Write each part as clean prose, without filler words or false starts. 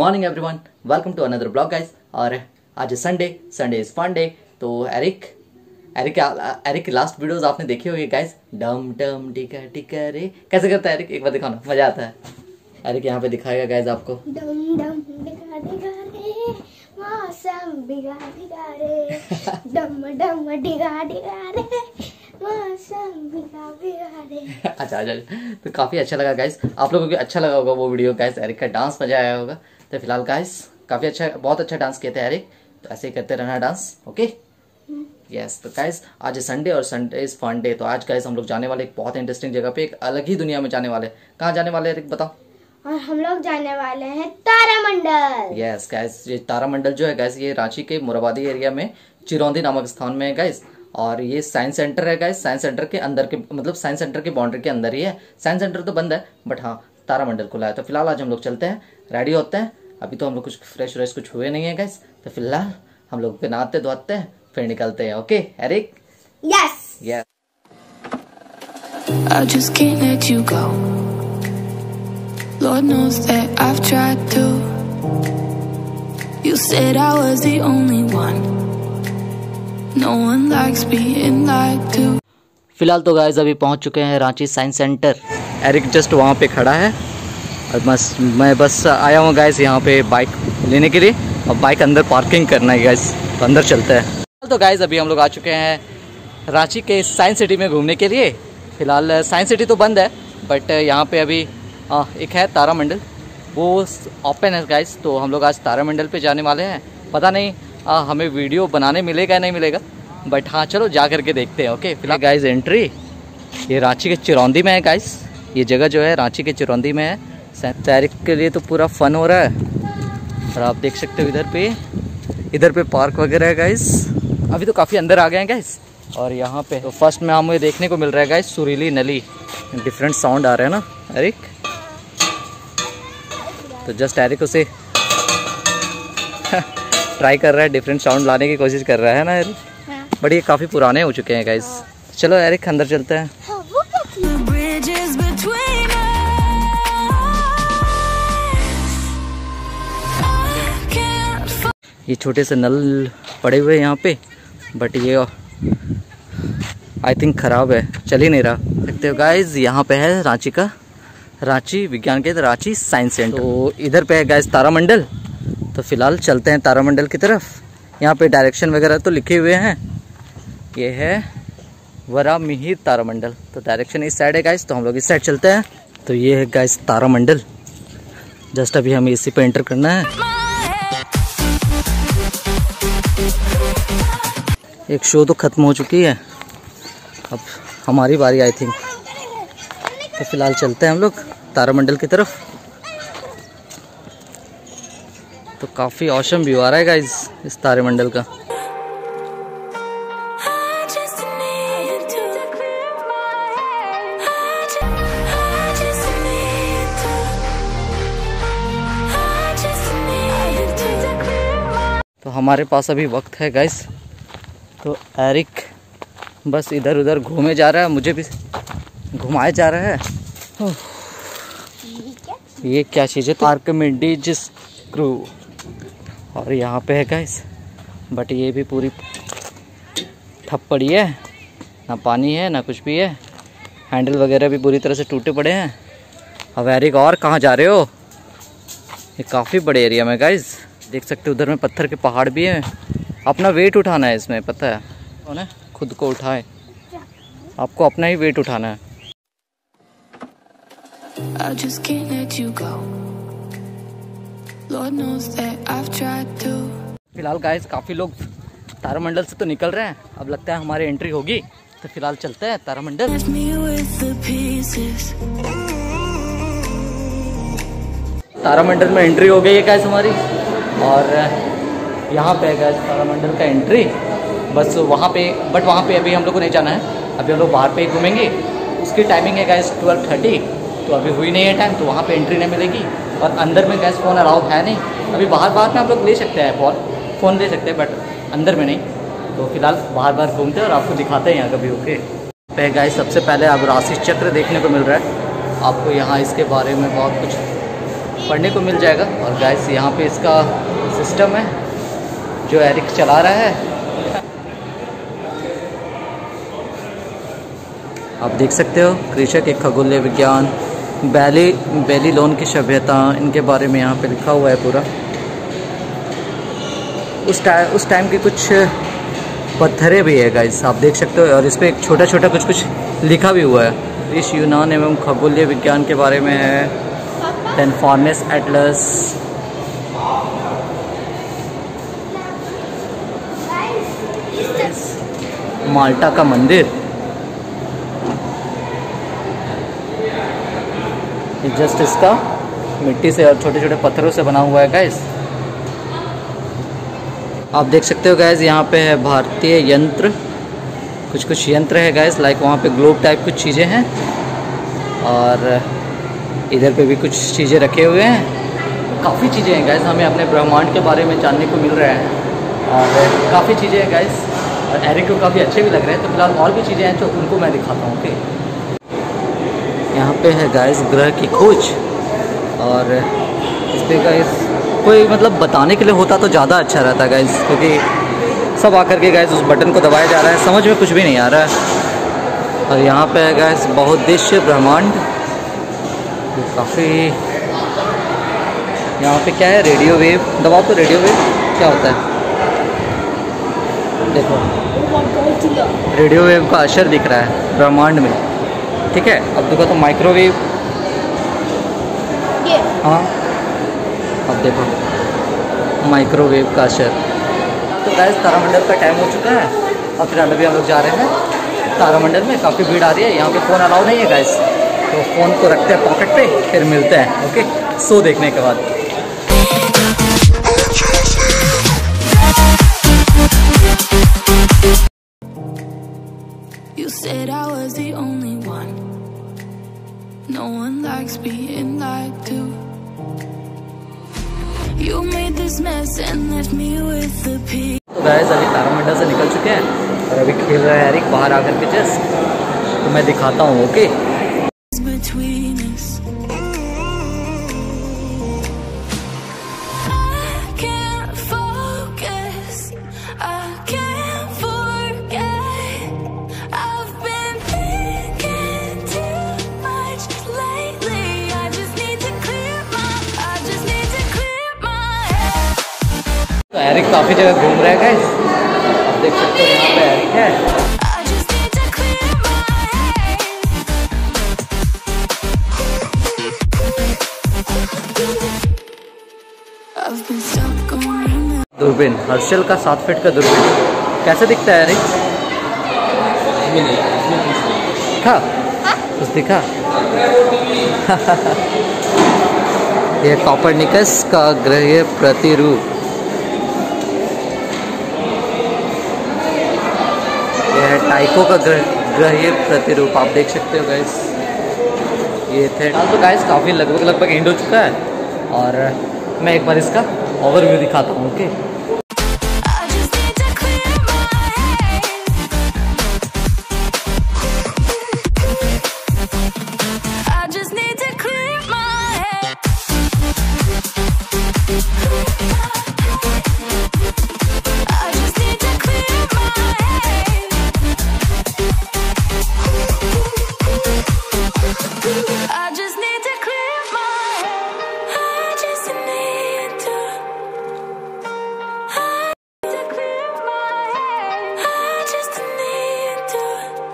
Morning everyone, welcome to another blog guys. और आज Sunday is fun day. तो Eric की लास्ट वीडियोस आपने देखी होगी गाइस। डम डम टिका टिका रे कैसे करता है एरिक, एक बार दिखाओ ना, मजा आता है। एरिक यहाँ पे दिखाएगा गाइस आपको। डम डम टिका टिका रे मौसम बिगा बिगा रे डम डम टिका टिका रे मौसम बिगा बिगा रे। अच्छा, तो काफी अच्छा लगा गाइस, आप लोगों को अच्छा लगा होगा वो वीडियो गाइस। एरिक का डांस मजा आया होगा। तो फिलहाल गाइस काफी अच्छा, बहुत अच्छा डांस किया था एरिक, तो ऐसे ही करते रहना डांस, ओके। यस तो गाइस आज संडे और संडे इज फन डे। तो आज गाइस हम लोग जाने वाले एक बहुत इंटरेस्टिंग जगह पे, एक अलग ही दुनिया में जाने वाले। कहाँ जाने वाले एरिक बताओ। और हम लोग जाने वाले हैं तारामंडल। यस गाइस, ये तारामंडल जो है गाइस, ये रांची के मोराबादी एरिया में चिरौंदी नामक स्थान में है गाइस। और ये साइंस सेंटर है गाइस। साइंस सेंटर के अंदर के, मतलब साइंस सेंटर की बाउंड्री के अंदर ही है। साइंस सेंटर तो बंद है, बट हाँ तारामंडल खुला है। तो फिलहाल आज हम लोग चलते हैं, रेडी होते हैं। अभी तो हम लोग कुछ फ्रेश व्रेश कुछ हुए नहीं है गाइस। तो फिलहाल हम लोग नहाते धोते हैं, फिर निकलते हैं, okay Eric. Yes yes. I just can't let you go. Lord knows that I've tried to. You said I was the only one. No one likes being lied to. फिलहाल तो गाइस अभी पहुंच चुके हैं Ranchi science centre. Eric just वहां पे खड़ा है और मैं बस आया हूँ गाइस यहाँ पे बाइक लेने के लिए। और बाइक अंदर पार्किंग करना है गाइस, तो अंदर चलते हैं। तो गाइस अभी हम लोग आ चुके हैं रांची के साइंस सिटी में घूमने के लिए। फिलहाल साइंस सिटी तो बंद है, बट यहाँ पे अभी एक है तारामंडल, वो ओपन है गाइस। तो हम लोग आज तारामंडल पे जाने वाले हैं। पता नहीं हमें वीडियो बनाने मिलेगा या नहीं मिलेगा, बट हाँ चलो जा करके देखते हैं, ओके। फिलहाल गाइस एंट्री ये रांची के चिरौंदी में है गाइस। ये जगह जो है रांची के चिरौंदी में है। एरिक के लिए तो पूरा फन हो रहा है। और आप देख सकते हो इधर पे पार्क वगैरह है गाइस। अभी तो काफ़ी अंदर आ गए हैं गाइस। और यहाँ पे तो फर्स्ट में हमें देखने को मिल रहा है गाइस सुरीली नली। डिफरेंट साउंड आ रहे हैं ना एरिक। तो जस्ट एरिक उसे ट्राई कर रहा है, डिफरेंट साउंड लाने की कोशिश कर रहा है ना एरिक। हाँ। बट ये काफ़ी पुराने हो चुके हैं गाइस। चलो एरिक अंदर चलते हैं। हाँ, वो क्या चीज़? ये छोटे से नल पड़े हुए हैं यहाँ पे, बट ये आई थिंक ख़राब है, चल ही नहीं रहा। देखते हो गाइज यहाँ पे है रांची विज्ञान केंद्र, रांची साइंस सेंटर। तो इधर पे है गाइज तारामंडल। तो फिलहाल चलते हैं तारामंडल की तरफ। यहाँ पे डायरेक्शन वगैरह तो लिखे हुए हैं। ये है वरामिहिर तारामंडल। तो डायरेक्शन इस साइड है गाइज, तो हम लोग इस साइड चलते हैं। तो ये है गाइज तारामंडल। जस्ट अभी हमें इसी पे एंटर करना है। एक शो तो ख़त्म हो चुकी है, अब हमारी बारी आई थिंक। तो फिलहाल चलते हैं हम लोग तारामंडल की तरफ। तो काफ़ी ऑसम व्यू आ रहा है गाइस इस तारामंडल का। तो हमारे पास अभी वक्त है गाइस। तो एरिक बस इधर उधर घूमे जा रहा है, मुझे भी घुमाया जा रहा है। ये क्या चीज़ है? तो आर्किमिडीज स्क्रू। और यहाँ पे है गाइस, बट ये भी पूरी ठप पड़ी है, ना पानी है ना कुछ भी है। हैंडल वगैरह भी पूरी तरह से टूटे पड़े हैं। अब एरिक और कहाँ जा रहे हो? ये काफ़ी बड़े एरिया में गाइस, देख सकते हो उधर में पत्थर के पहाड़ भी हैं। अपना वेट उठाना है इसमें, पता है ना, खुद को उठाए, आपको अपना ही वेट उठाना है। I just can't let you go. Lord knows that I've tried to. फिलहाल गाइस काफ़ी लोग तारामंडल से तो निकल रहे हैं, अब लगता है हमारी एंट्री होगी। तो फिलहाल चलते हैं तारामंडल। Left me with the pieces. तारामंडल में एंट्री हो गई है गाइस हमारी। और यहाँ पे है गाइस तारामंडल का एंट्री। बस वहाँ पे, बट वहाँ पे अभी हम लोग को नहीं जाना है। अभी हम लोग बाहर पे ही घूमेंगे। उसकी टाइमिंग है गाइस 12:30, तो अभी हुई नहीं है टाइम, तो वहाँ पे एंट्री नहीं मिलेगी। और अंदर में गाइस फ़ोन अलाउ है नहीं। अभी बाहर में हम लोग ले सकते हैं, फ़ोन ले सकते हैं, बट अंदर में नहीं। तो फिलहाल बाहर घूमते हैं और आपको दिखाते हैं यहाँ कभी, ओके। पे गाइस सबसे पहले अब राशि चक्र देखने को मिल रहा है आपको। यहाँ इसके बारे में बहुत कुछ पढ़ने को मिल जाएगा। और गाइस यहाँ पे इसका सिस्टम है जो एरिक चला रहा है। आप देख सकते हो कृषक एक खगोलीय विज्ञान, बेबीलोन की सभ्यता, इनके बारे में यहाँ पे लिखा हुआ है पूरा। उस टाइम के कुछ पत्थरें भी है गाइस, आप देख सकते हो। और इस पर एक छोटा छोटा कुछ लिखा भी हुआ है। इस यूनान एवं खगोलीय विज्ञान के बारे में है। देन फॉर्नेस एटलस, माल्टा का मंदिर, जस्ट इसका मिट्टी से और छोटे छोटे पत्थरों से बना हुआ है गाइस। आप देख सकते हो गाइस यहाँ पे है भारतीय यंत्र, कुछ यंत्र है गाइस, लाइक वहाँ पे ग्लोब टाइप कुछ चीज़ें हैं। और इधर पे भी कुछ चीज़ें रखे हुए हैं। काफ़ी चीज़ें हैं गाइस, हमें अपने ब्रह्मांड के बारे में जानने को मिल रहा है। और काफ़ी चीज़ें हैं गाइस, और एरिक को काफ़ी अच्छे भी लग रहे हैं। तो फिलहाल और भी चीज़ें हैं जो उनको मैं दिखाता हूँ। ओके, यहाँ पे है गाइस ग्रह की खोज। और इस पर गाइस कोई मतलब बताने के लिए होता तो ज़्यादा अच्छा रहता गाइस, क्योंकि सब आकर के गाइस उस बटन को दबाया जा रहा है, समझ में कुछ भी नहीं आ रहा है। और यहाँ पे है गाइस बहुउद्देश्य ब्रह्मांड, काफ़ी। यहाँ पे क्या है, रेडियो वेव, दबाओ तो रेडियो वेव क्या होता है, देखो रेडियो वेव का असर दिख रहा है ब्रह्मांड में। ठीक है, अब देखो तो माइक्रोवेव, हाँ अब देखो माइक्रोवेव का असर। तो गाइस तारामंडल का टाइम हो चुका है और फिर अभी हम लोग जा रहे हैं तारामंडल में। काफ़ी भीड़ आ रही है, यहाँ पे फ़ोन अलाउ नहीं है गाइस, तो फ़ोन को रखते हैं पॉकेट पे, फिर मिलते हैं ओके शो देखने के बाद। You said I was the only one. No one likes being lied to. You made this mess and left me with the pig. तो गाइस अभी तारामंडल से निकल चुके हैं और अभी खेल रहा है एरिक बाहर आकर के जस्ट, तो मैं दिखाता हूँ okay. Between us, I can't focus, I can't forget. I've been thinking too much lately. I just need to clear my head. तो एरिक काफ़ी जगह घूम रहा है गाइस, आप देख सकते हो यहाँ पे एरिक है। I just need to clear my head. I've been stuck on you. दूरबीन, हर्षल का 7 फीट का दूरबीन कैसे दिखता है एरिक? दिखा कुछ दिखा? यह कॉपरनिकस का ग्रहीय प्रतिरूप, यह है टाइको का ग्रहीय प्रतिरूप, आप देख सकते हो गाइस। ये थे तो गाइस काफ़ी लगभग एंड हो चुका है और मैं एक बार इसका ओवरव्यू दिखाता हूँ okay. I just need to clear my head. I just need to clear my head. I just need to clear my head. I just need to clear my head. I just need to clear my head. I just need to.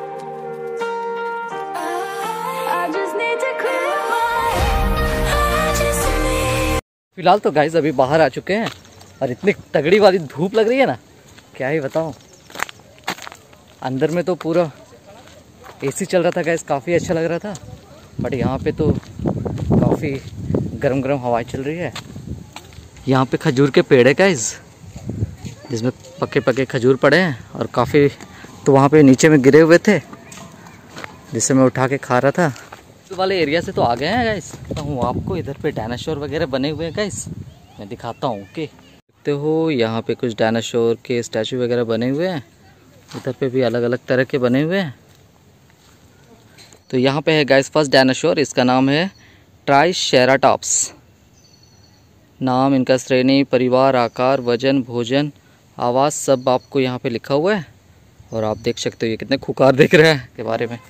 I just need to clear my head. I just need. फिलहाल तो guys अभी बाहर आ चुके हैं और इतनी तगड़ी वाली धूप लग रही है ना, क्या ही बताऊं। अंदर में तो पूरा एसी चल रहा था गाइस, काफ़ी अच्छा लग रहा था, बट यहाँ पे तो काफ़ी गरम गरम हवाएं चल रही है। यहाँ पे खजूर के पेड़ है गाइस, जिसमें पके पके खजूर पड़े हैं और काफ़ी, तो वहाँ पे नीचे में गिरे हुए थे जिससे मैं उठा के खा रहा था। वाले एरिया से तो आ गए हैं गाइस, तो हूँ आपको इधर पे डायनासोर वगैरह बने हुए हैं गाइस, मैं दिखाता हूँ ओके। देखते हो यहाँ पे कुछ डायनासोर के स्टैचू वगैरह बने हुए हैं, इधर पे भी अलग अलग तरह के बने हुए हैं। तो यहाँ पे है गाइस फर्स्ट डायनासोर, इसका नाम है ट्राइशेराटॉप्स। नाम, इनका श्रेणी, परिवार, आकार, वजन, भोजन, आवाज़ सब आपको यहाँ पे लिखा हुआ है। और आप देख सकते हो ये कितने खुकार दिख रहे हैं के बारे में।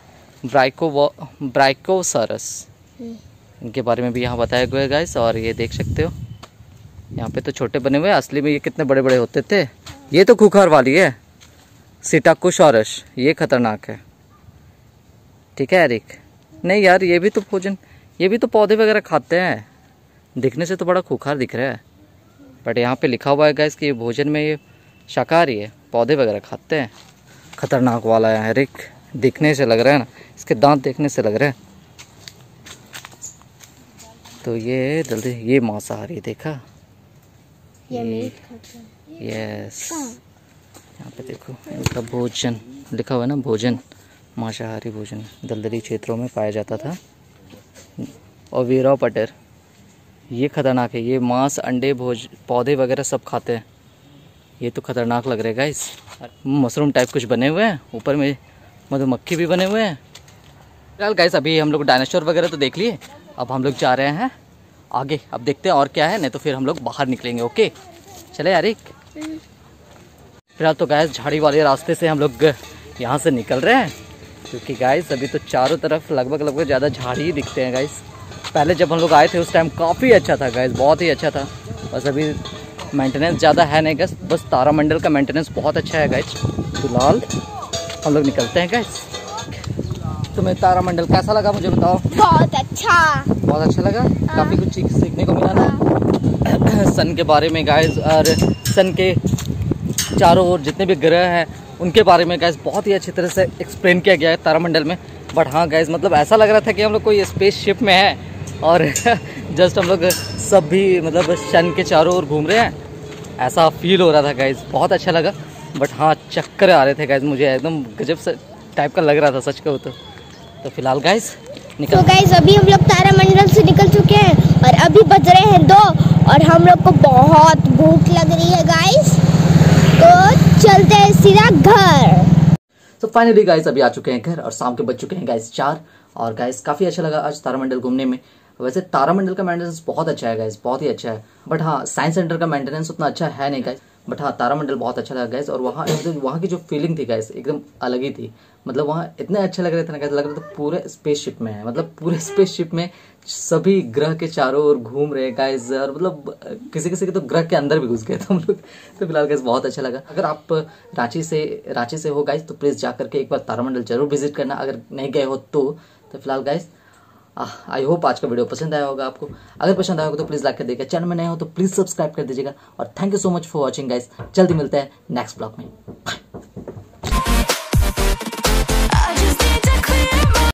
ब्राइकोसारस इनके बारे में भी यहाँ बताया गया है गाइस। और ये देख सकते हो यहाँ पे तो छोटे बने हुए हैं, असली में ये कितने बड़े बड़े होते थे। ये तो खुखार वाली है सिटाकोसारस, ये खतरनाक है। ठीक है एरिक, नहीं यार ये भी तो भोजन, ये भी तो पौधे वगैरह खाते हैं, दिखने से तो बड़ा खुखार दिख रहा है। बट यहाँ पे लिखा हुआ है गाइस कि ये भोजन में ये शाकाहारी है, पौधे वगैरह खाते हैं। खतरनाक वाला है एरिक, दिखने से लग रहा है ना, इसके दांत देखने से लग रहा है। तो ये जल्दी, ये मांसाहारी, देखा ये मीट खाता है। यस, यहाँ पे देखो इनका भोजन लिखा हुआ है ना, भोजन मांसाहारी भोजन दलदली क्षेत्रों में पाया जाता था। और वीरा पटेर, ये खतरनाक है, ये मांस, अंडे, पौधे वगैरह सब खाते हैं। ये तो खतरनाक लग रहा है गाइस। मशरूम टाइप कुछ बने हुए हैं, ऊपर में मधुमक्खी भी बने हुए हैं। फिलहाल गाइस अभी हम लोग डायनासोर वगैरह तो देख लिए, अब हम लोग जा रहे हैं आगे। अब देखते हैं और क्या है, नहीं तो फिर हम लोग बाहर निकलेंगे। ओके चले यार। फिलहाल तो गाइस झाड़ी वाले रास्ते से हम लोग यहाँ से निकल रहे हैं, क्योंकि गाइस अभी तो चारों तरफ लगभग ज़्यादा झाड़ी ही दिखते हैं गाइस। पहले जब हम लोग आए थे उस टाइम काफ़ी अच्छा था गाइस, बहुत ही अच्छा था। बस अभी मेंटेनेंस ज़्यादा है नहीं गाइस, बस तारामंडल का मेंटेनेंस बहुत अच्छा है गाइस। फिलहाल हम लोग निकलते हैं गाइस। तुम्हें तारामंडल कैसा लगा मुझे बताओ? बहुत अच्छा, बहुत अच्छा लगा। काफ़ी कुछ सीखने को मिला ना सन के बारे में गाइस, और सन के चारों ओर जितने भी ग्रह हैं उनके बारे में गाइस बहुत ही अच्छी तरह से एक्सप्लेन किया गया है तारामंडल में। बट हाँ गाइस, मतलब ऐसा लग रहा था कि हम लोग कोई स्पेस शिप में है और जस्ट हम लोग सब भी मतलब सन के चारों ओर घूम रहे हैं, ऐसा फील हो रहा था गाइस। बहुत अच्छा लगा। बट हाँ चक्कर आ रहे थे गाइस, मुझे एकदम गजब से टाइप का लग रहा था सच कहूँ तो फिलहाल गाइस निकल। तो गाइस अभी हम लोग तारामंडल से निकल चुके हैं और अभी बज रहे हैं 2 और हम लोग को बहुत भूख लग रही है गाइस, तो चलते हैं सीधा घर। तो फाइनली गाइस अभी आ चुके हैं घर और शाम के बज चुके हैं गाइस 4। और गाइस काफ़ी अच्छा लगा आज तारामंडल घूमने में। वैसे तारामंडल का मेंटेनेंस बहुत अच्छा है गाइस, बहुत ही अच्छा है। बट हाँ साइंस सेंटर का मेंटेनेंस उतना अच्छा है नहीं गाइस। बट हाँ तारामंडल बहुत अच्छा लगा गाइस। और वहाँ की जो फीलिंग थी गाइस एकदम अलग ही थी। मतलब वहाँ इतने अच्छे लग रहे थे ना गाइस, लग रहा था पूरे स्पेसशिप में है। मतलब पूरे स्पेसशिप में सभी ग्रह के चारों ओर घूम रहे गाइस, और मतलब किसी किसी के तो ग्रह के अंदर भी घुस गए थे हम लोग। तो फिलहाल गाइस बहुत अच्छा लगा। अगर आप रांची से हो गाइस तो प्लीज़ जा करके एक बार तारामंडल जरूर विजिट करना, अगर नहीं गए हो तो फिलहाल गाइस आई होप आज का वीडियो पसंद आया होगा आपको। अगर पसंद आया होगा तो प्लीज़ लाइक कर दीजिएगा, चैनल में नए हो तो प्लीज़ सब्सक्राइब कर दीजिएगा। और thank you so much for watching guys. जल्दी मिलते हैं नेक्स्ट ब्लॉग में।